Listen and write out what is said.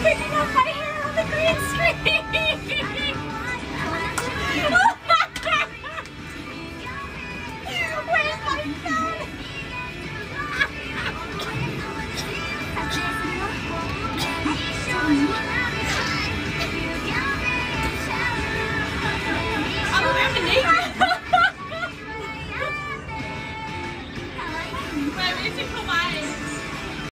picking up my hair on the green screen.